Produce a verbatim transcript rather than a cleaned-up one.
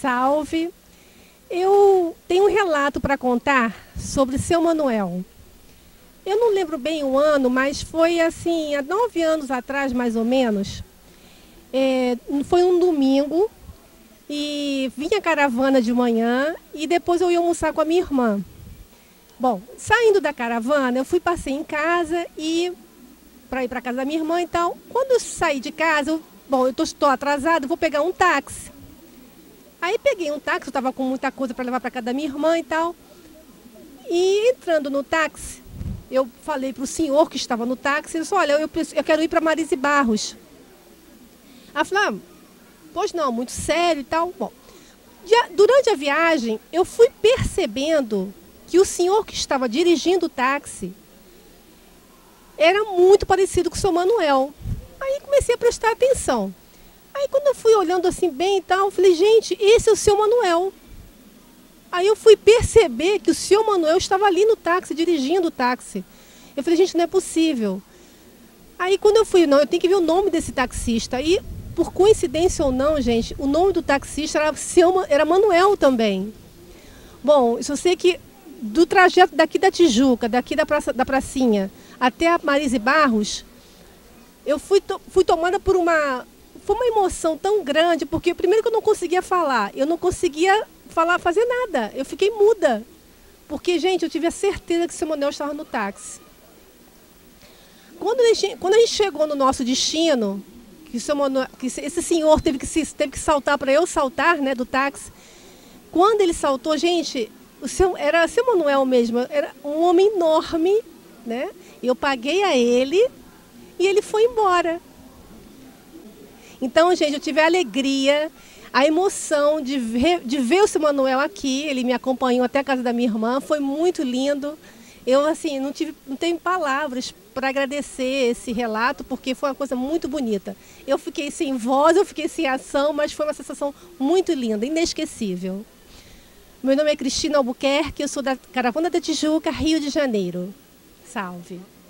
Salve! Eu tenho um relato para contar sobre seu Manuel. Eu não lembro bem o ano, mas foi assim, há nove anos atrás, mais ou menos. É, foi um domingo e vinha a caravana de manhã e depois eu ia almoçar com a minha irmã. Bom, saindo da caravana, eu fui, passei em casa e para ir para casa da minha irmã. Então, quando eu saí de casa, eu, bom, eu estou atrasada, vou pegar um táxi. Aí peguei um táxi, eu estava com muita coisa para levar para casa da minha irmã e tal. E entrando no táxi, eu falei para o senhor que estava no táxi, ele disse, olha, eu, eu quero ir para Marise Barros. Aí eu falei, ah, pois não, muito sério e tal. Bom, já, durante a viagem, eu fui percebendo que o senhor que estava dirigindo o táxi era muito parecido com o seu Manuel. Aí comecei a prestar atenção. Aí quando eu fui olhando assim bem e tal, eu falei, gente, esse é o seu Manuel. Aí eu fui perceber que o seu Manuel estava ali no táxi, dirigindo o táxi. Eu falei, gente, não é possível. Aí quando eu fui, não, eu tenho que ver o nome desse taxista. E, por coincidência ou não, gente, o nome do taxista era, seu, era Manuel também. Bom, eu sei que do trajeto daqui da Tijuca, daqui da, praça, da pracinha, até a Marise Barros, eu fui, to, fui tomada por uma... Foi uma emoção tão grande, porque primeiro que eu não conseguia falar, eu não conseguia falar, fazer nada. Eu fiquei muda. Porque, gente, eu tive a certeza que o seu Manuel estava no táxi. Quando a gente, quando a gente chegou no nosso destino, que, o seu Manuel, que esse senhor teve que, teve que saltar para eu saltar, né, do táxi. Quando ele saltou, gente, o seu, era o seu Manuel mesmo, era um homem enorme, né? Eu paguei a ele e ele foi embora. Então, gente, eu tive a alegria, a emoção de ver, de ver o seu Manuel aqui. Ele me acompanhou até a casa da minha irmã, foi muito lindo. Eu, assim, não, tive, não tenho palavras para agradecer esse relato, porque foi uma coisa muito bonita. Eu fiquei sem voz, eu fiquei sem ação, mas foi uma sensação muito linda, inesquecível. Meu nome é Cristina Albuquerque, eu sou da Caravana da Tijuca, Rio de Janeiro. Salve!